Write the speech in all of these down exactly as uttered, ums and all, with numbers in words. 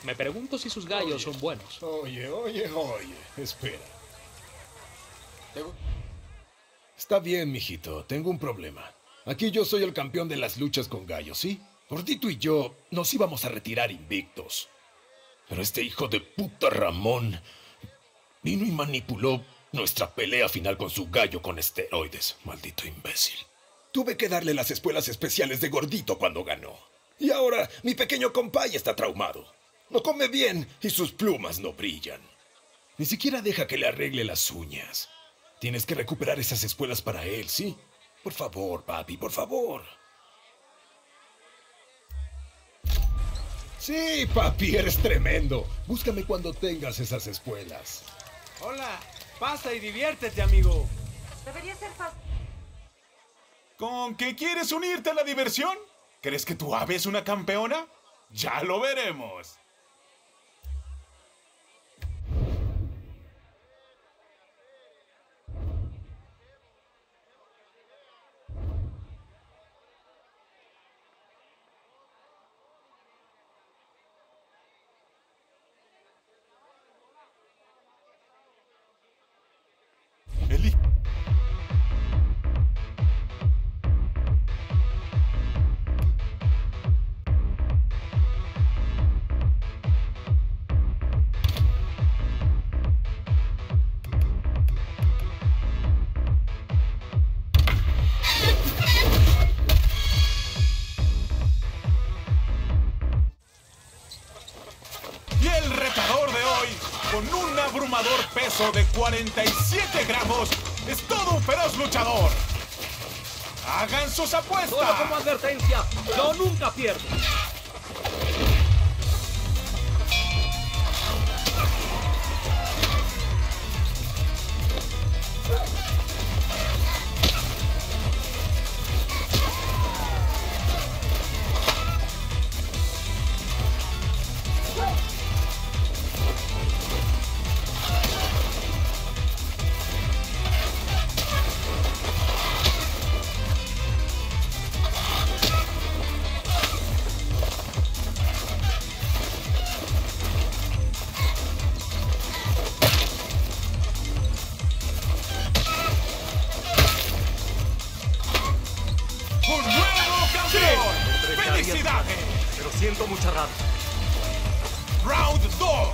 Me pregunto si sus gallos Oye, son buenos. Oye, oye, oye, espera. Está bien, mijito, tengo un problema. Aquí yo soy el campeón de las luchas con gallos, ¿sí? Gordito y yo nos íbamos a retirar invictos. Pero este hijo de puta Ramón vino y manipuló nuestra pelea final con su gallo con esteroides, maldito imbécil. Tuve que darle las espuelas especiales de Gordito cuando ganó. Y ahora mi pequeño compay está traumado. No come bien y sus plumas no brillan. Ni siquiera deja que le arregle las uñas. Tienes que recuperar esas espuelas para él, ¿sí? Por favor, papi, por favor. Sí, papi, eres tremendo. Búscame cuando tengas esas espuelas. Hola, pasa y diviértete, amigo. Debería ser fácil. ¿Con qué quieres unirte a la diversión? ¿Crees que tu ave es una campeona? Ya lo veremos. Eli- Y el retador de hoy, con un abrumador peso de cuarenta y siete gramos, es todo un feroz luchador. ¡Hagan sus apuestas! Solo como advertencia, yo nunca pierdo. ¡Un nuevo campeón! ¡Felicidades! Pero siento mucha rabia. Round dos.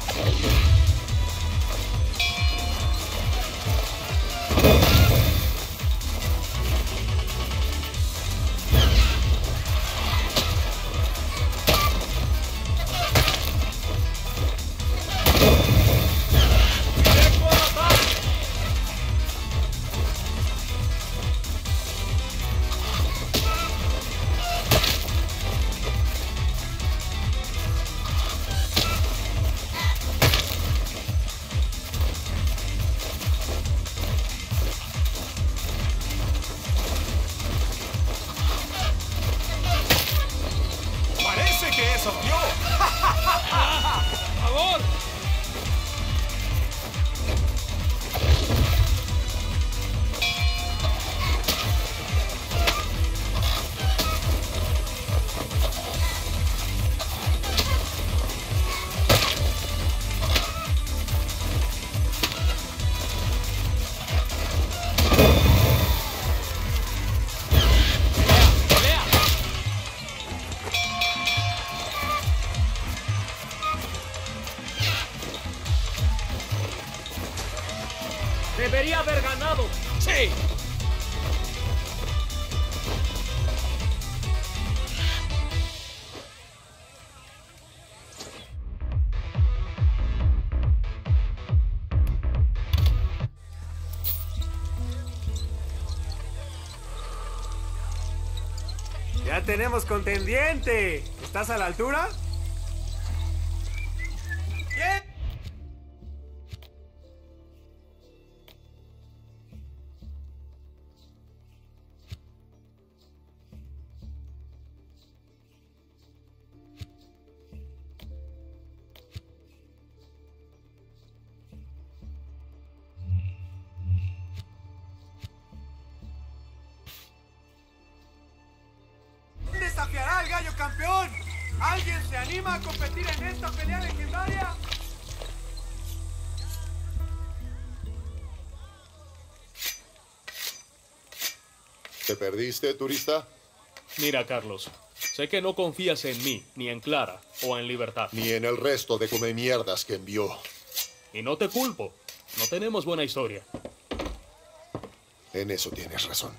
Parece que eso dio. ¡Por favor! ¡Pelea! Debería haber ganado. ¡Sí! Ya tenemos contendiente. ¿Estás a la altura? ¡Bien! ¡Desafiará al gallo campeón! ¿Alguien se anima a competir en esta pelea legendaria? ¿Te perdiste, turista? Mira, Carlos, sé que no confías en mí, ni en Clara, o en Libertad. Ni en el resto de come mierdas que envió. Y no te culpo. No tenemos buena historia. En eso tienes razón.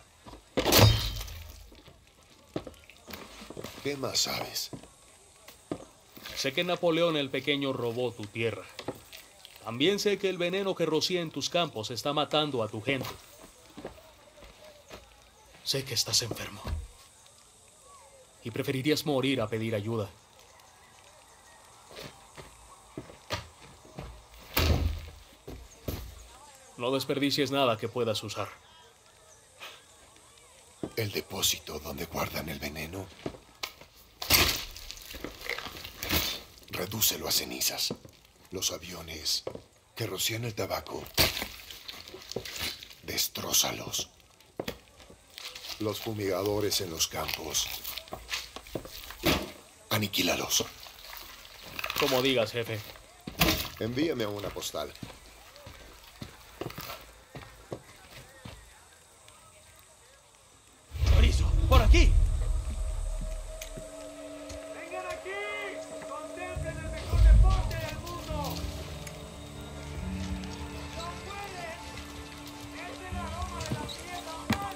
¿Qué más sabes? Sé que Napoleón el Pequeño robó tu tierra. También sé que el veneno que rocía en tus campos está matando a tu gente. Sé que estás enfermo. Y preferirías morir a pedir ayuda. No desperdicies nada que puedas usar. ¿El depósito donde guardan el veneno? Redúcelo a cenizas. Los aviones que rocían el tabaco, destrózalos. Los fumigadores en los campos, aniquílalos. Como digas, jefe. Envíame una postal. ¡Chorizo! ¡Por aquí! ¡Vengan aquí! ¡Contemplen el mejor deporte del mundo! ¡No pueden! ¡Es el aroma de la tierra más!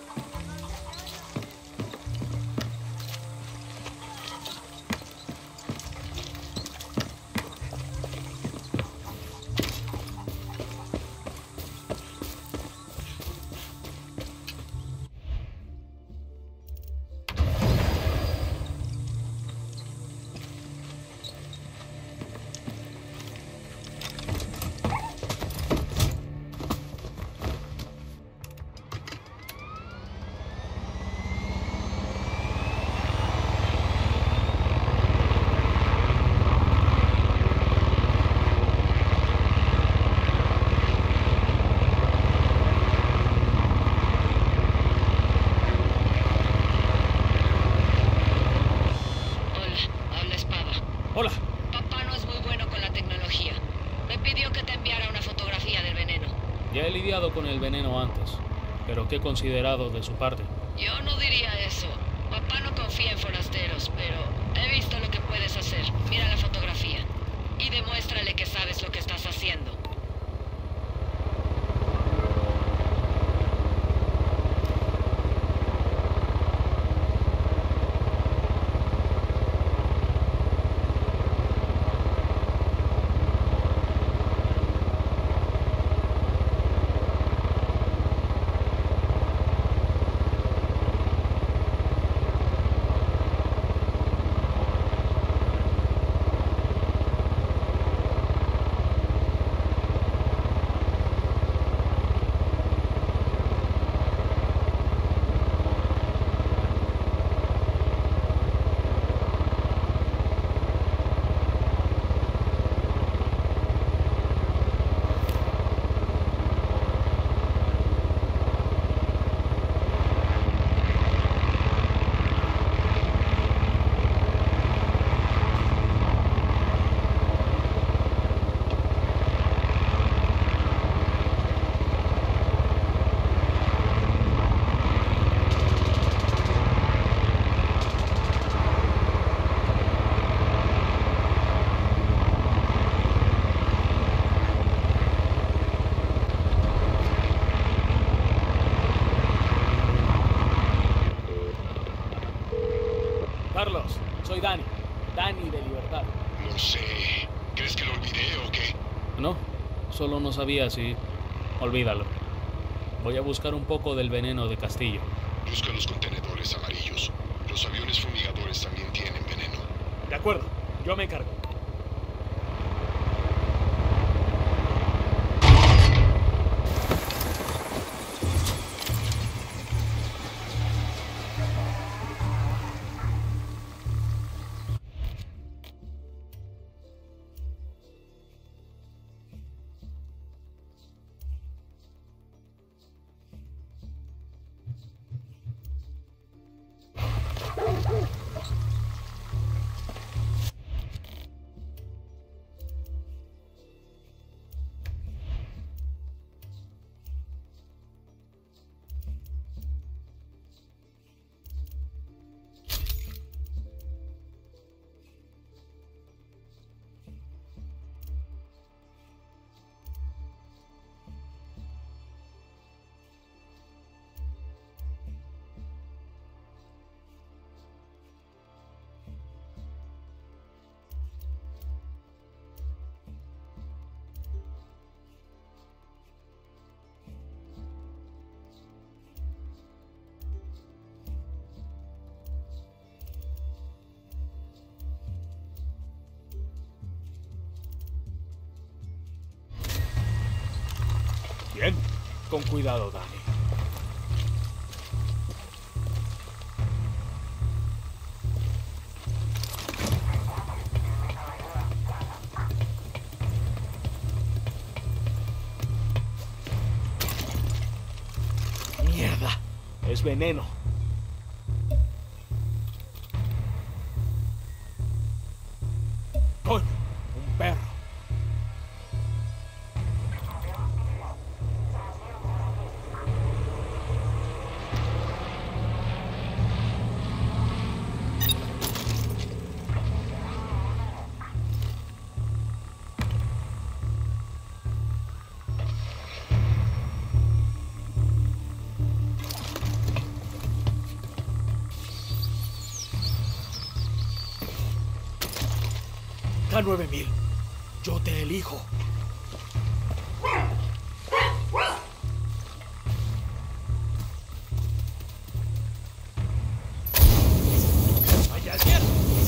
Hola. Papá no es muy bueno con la tecnología. Me pidió que te enviara una fotografía del veneno. Ya he lidiado con el veneno antes, pero ¿qué he considerado de su parte? Yo no diría eso. Papá no confía en forasteros, pero he visto lo que puedes hacer. Mira la fotografía y demuéstrale que sabes lo que estás haciendo. Carlos, soy Dani. Dani de Libertad. Lo sé. ¿Crees que lo olvidé o qué? No, solo no sabía si... Olvídalo. Voy a buscar un poco del veneno de Castillo. Busca los contenedores amarillos. Los aviones fumigadores también tienen veneno. De acuerdo, yo me encargo. Bien. Con cuidado, Dani. Mierda. Es veneno. Coño, un perro. K nueve mil. Yo te elijo. ¡Vaya mierda!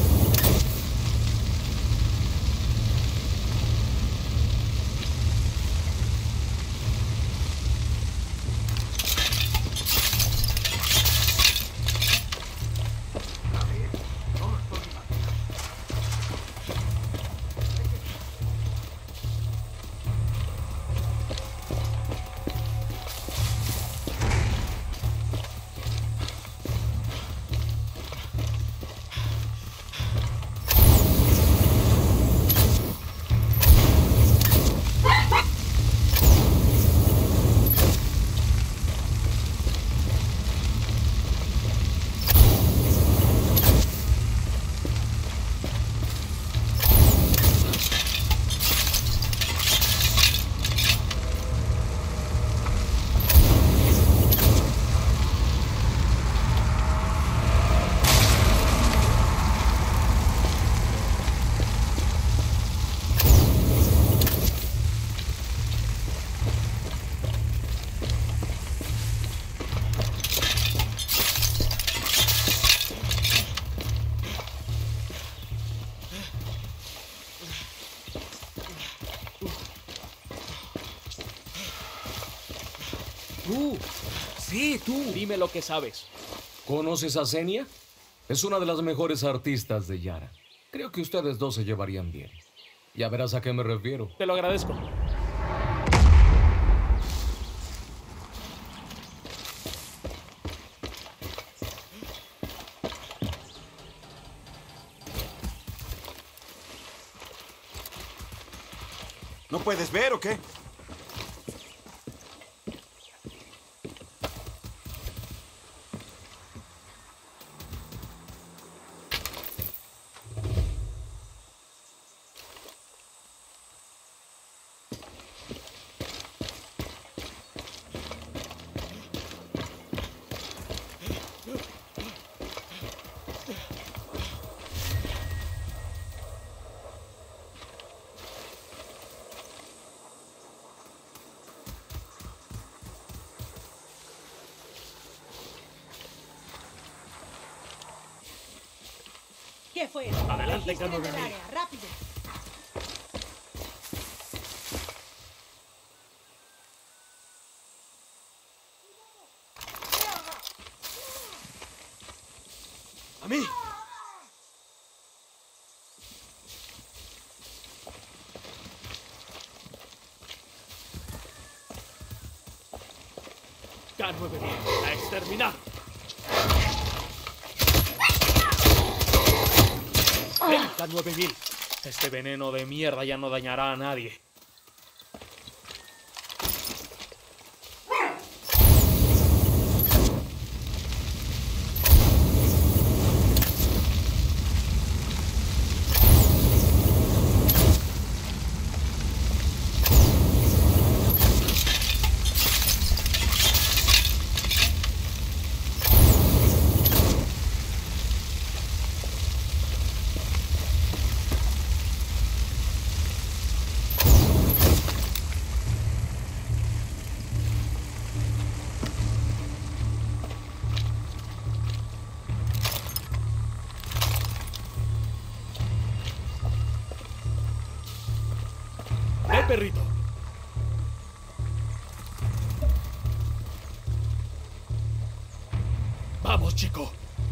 Tú. Sí, tú. Dime lo que sabes. ¿Conoces a Xenia? Es una de las mejores artistas de Yara. Creo que ustedes dos se llevarían bien. Ya verás a qué me refiero. Te lo agradezco. ¿No puedes ver o qué? ¿Qué fue? Adelante, Registren K nueve el mil. área, rápido. A mí. K nueve mil. A exterminar. Ven, K nueve mil. Este veneno de mierda ya no dañará a nadie. Ve, perrito. Vamos, chico.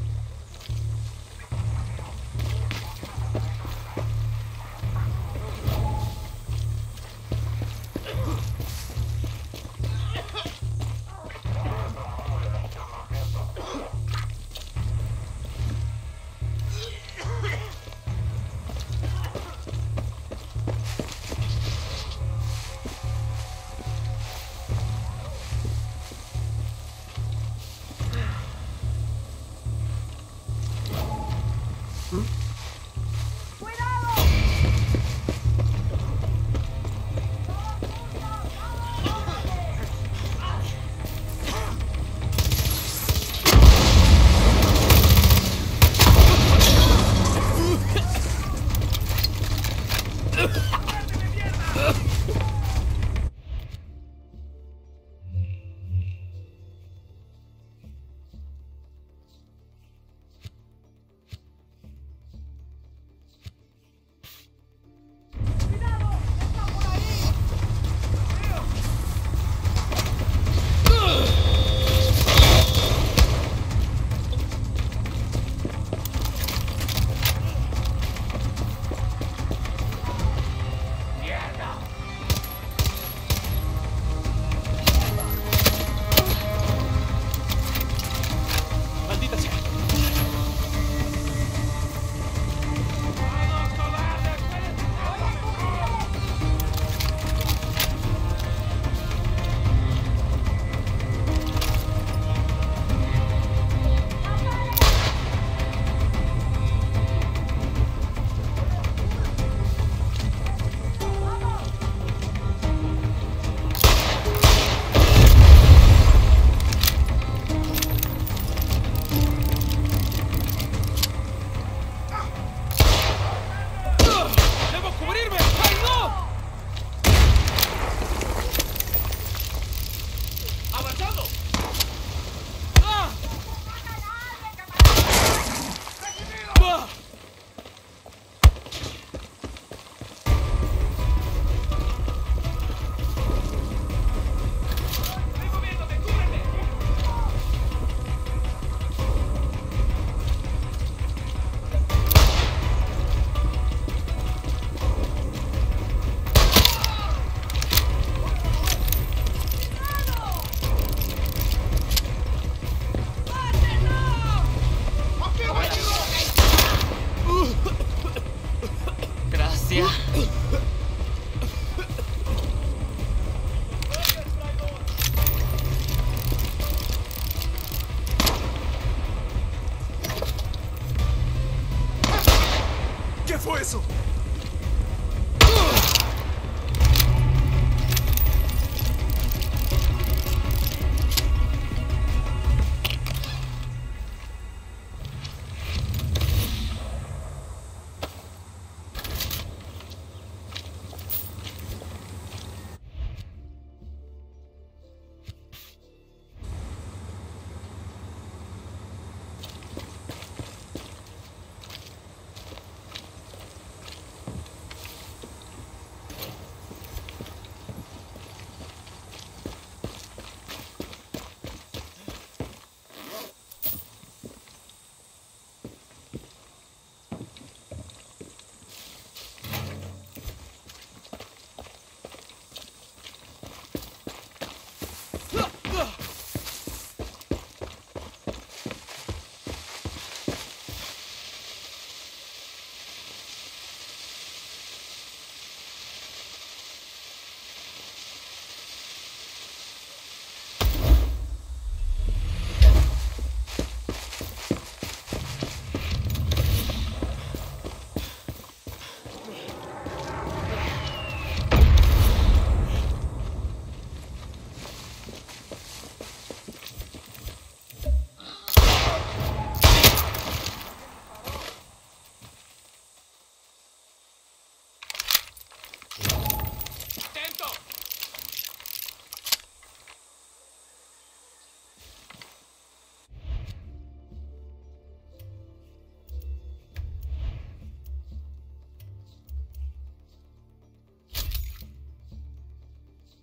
¿Qué fue eso?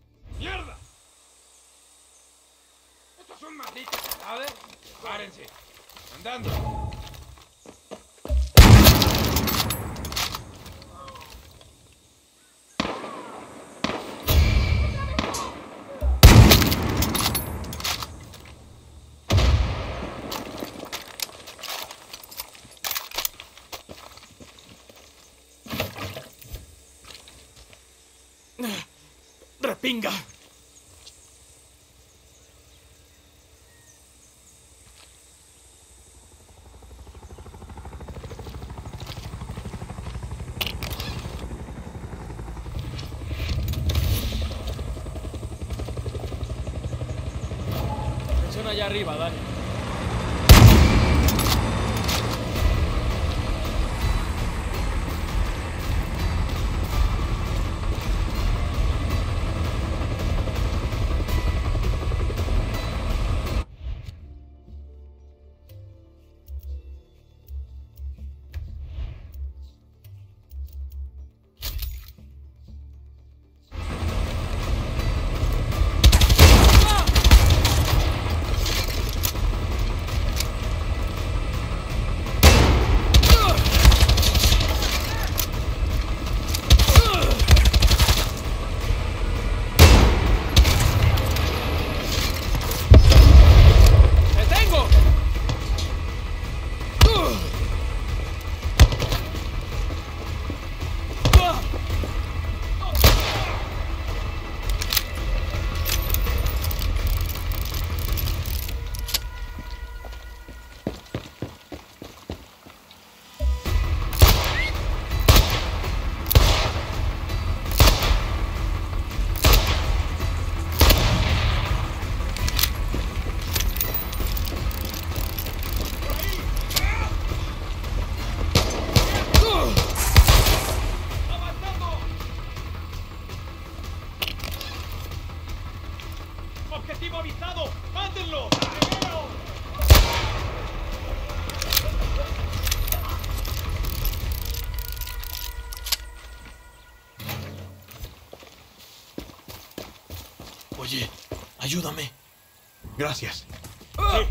¡Mierda! ¡Estos son malditos, ¿sabes? ¡Párense! Andando. ¡Repinga! Presiona allá arriba, Dani. ¡Objetivo avisado! ¡Mándenlo! Oye, ayúdame. Gracias. Sí.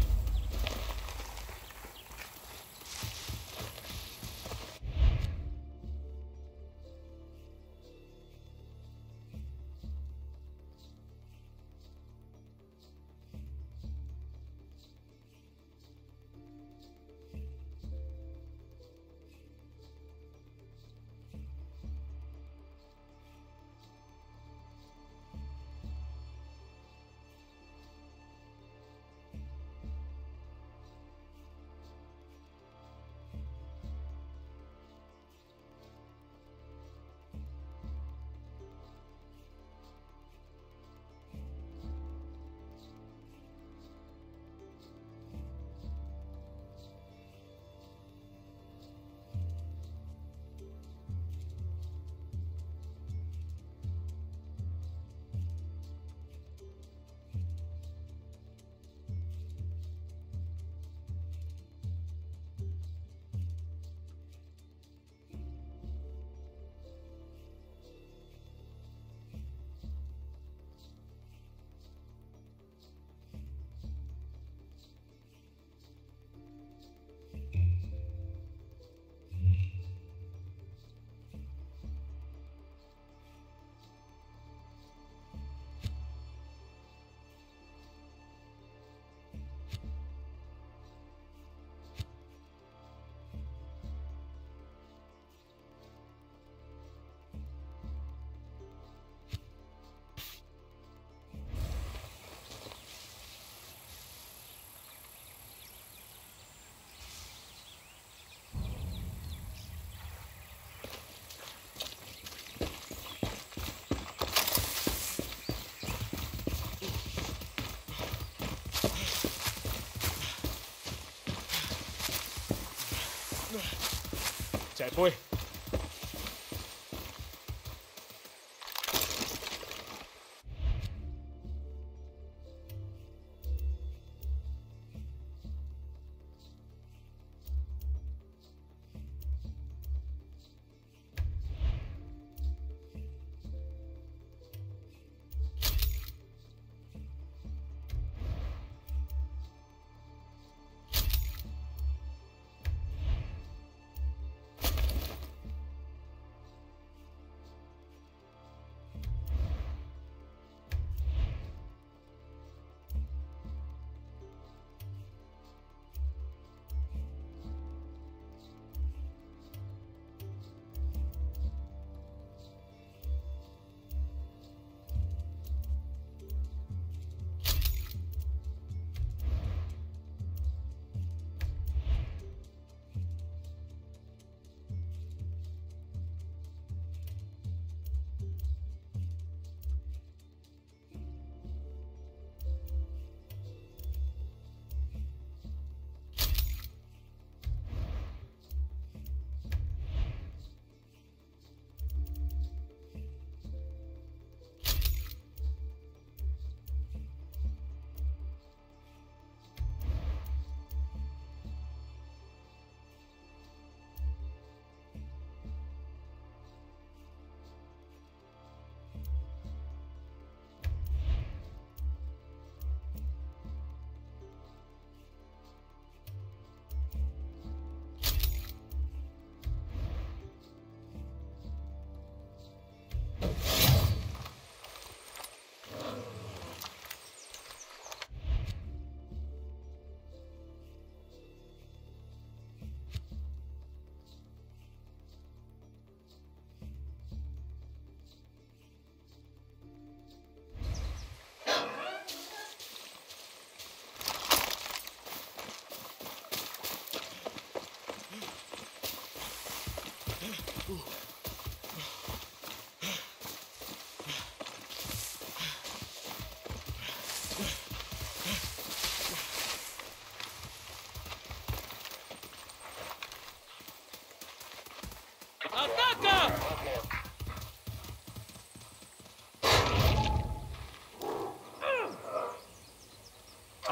Se fue.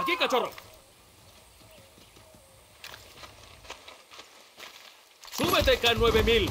Aquí, cachorro. Súbete, K nueve mil.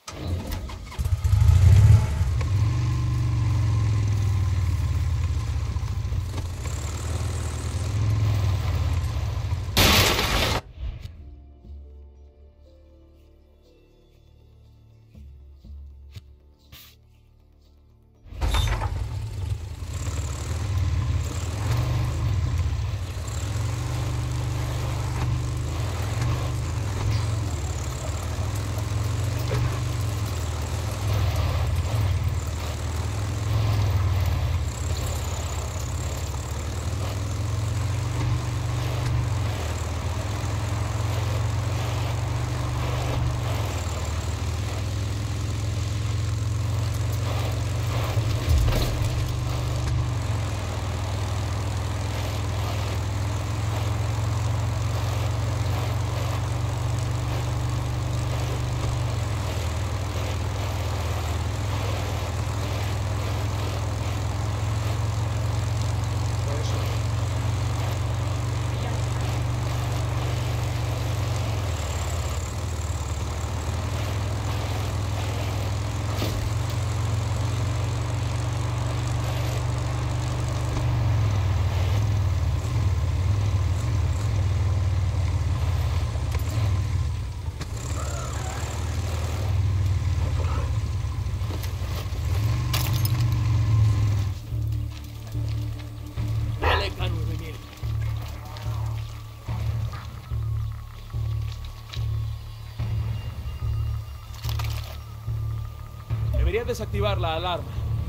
Debería desactivar la alarma.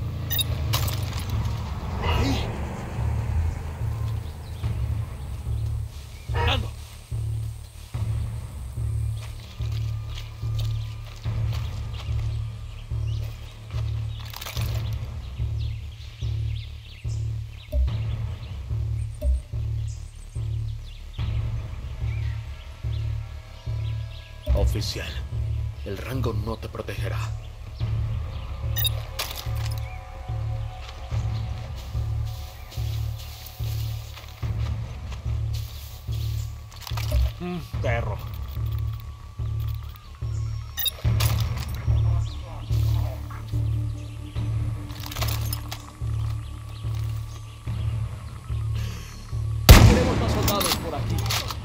¡Ando! Oficial, el rango no te protegerá. Mm, perro. Tenemos más soldados por aquí.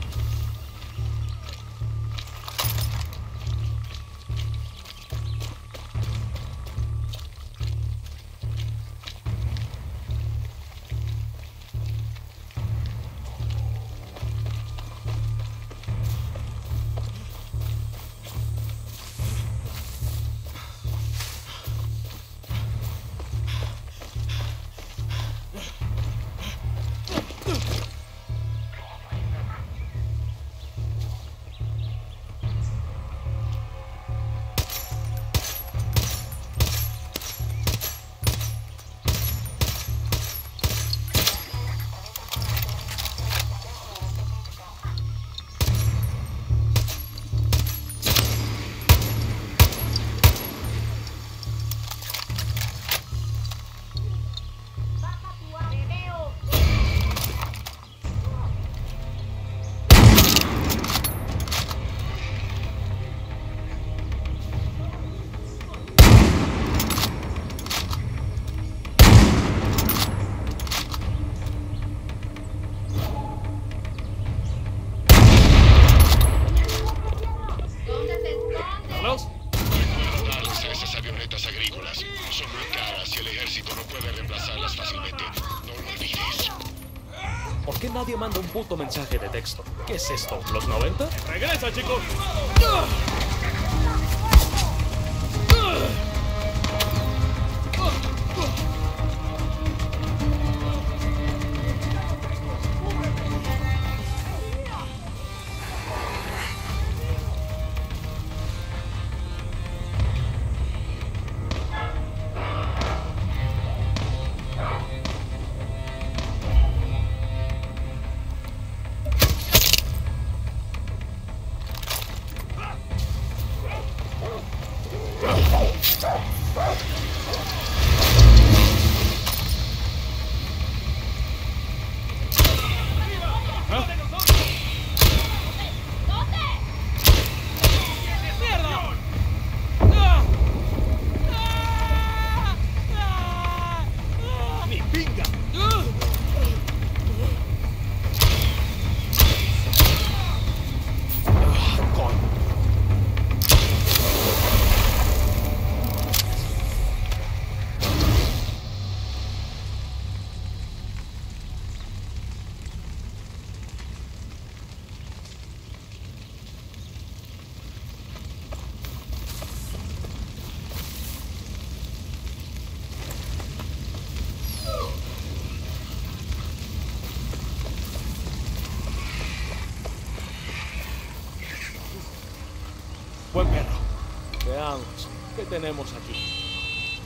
¿Por qué nadie manda un puto mensaje de texto? ¿Qué es esto? ¿Los noventa? ¡Regresa, chicos! pinga! Buen perro. Veamos, ¿qué tenemos aquí?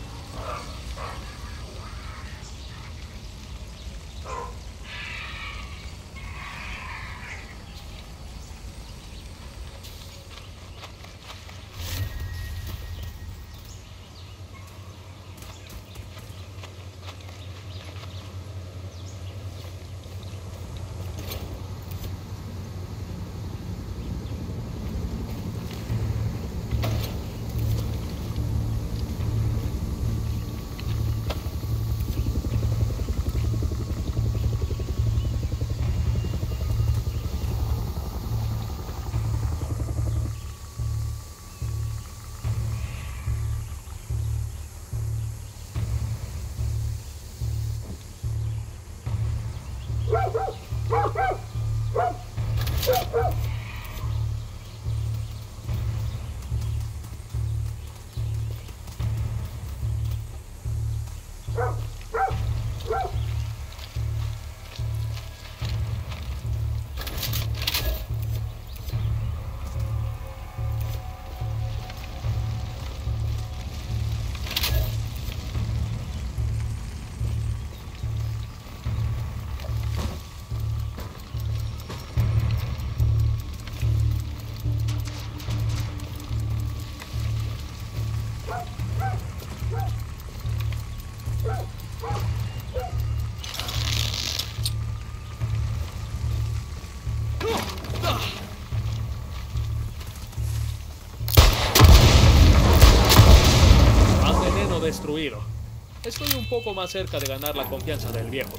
Más veneno destruido. Estoy un poco más cerca de ganar la confianza del viejo.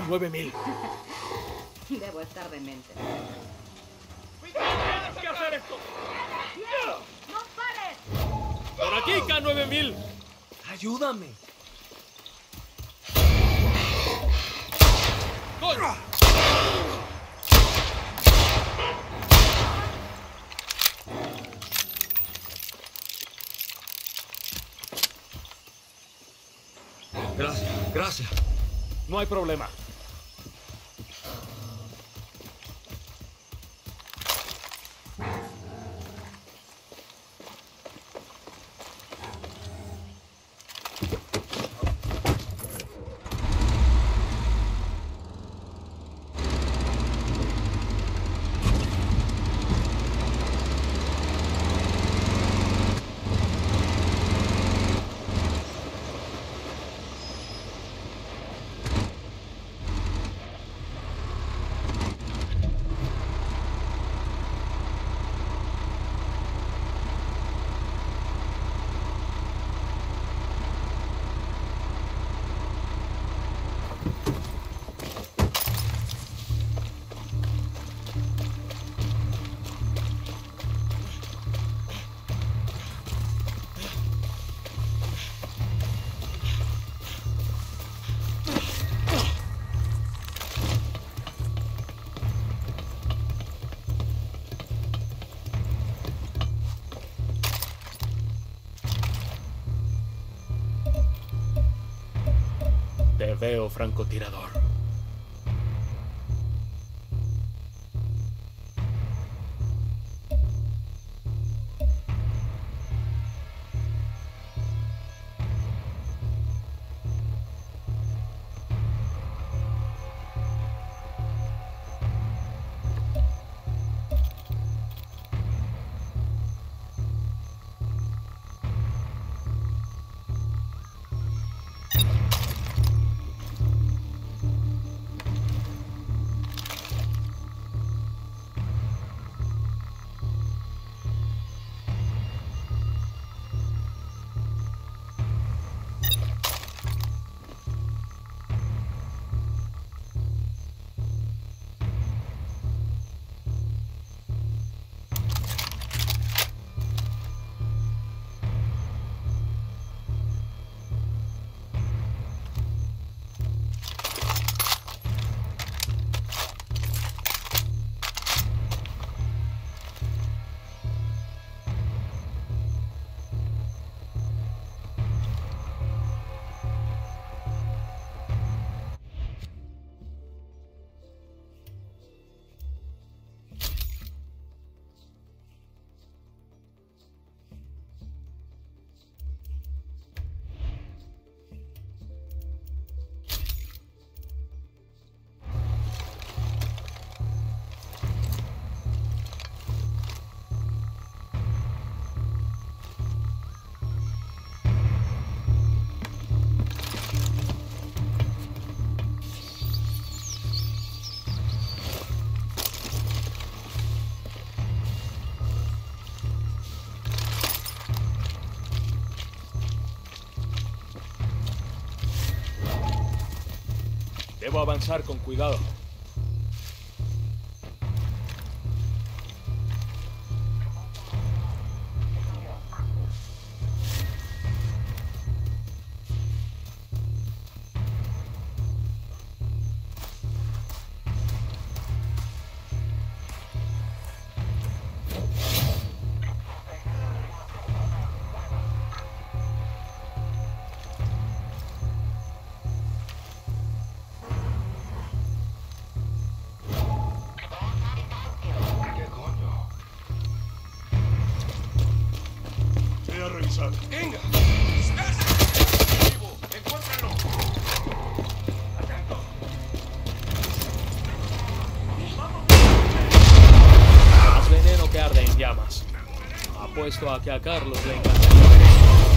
nueve mil. Debo estar demente. ¡Tienes que hacer esto! ¡No pares! ¡Por aquí, K nueve mil! ¡Ayúdame! ¡Gol! Gracias, gracias. No hay problema. Te veo, francotirador. Debo avanzar con cuidado. Voy a revisar. ¡Venga! ¡Vivo! ¡Encuéntrenlo! ¡Atento! Más veneno que arde en llamas. Apuesto a que a Carlos le encantaría ver esto.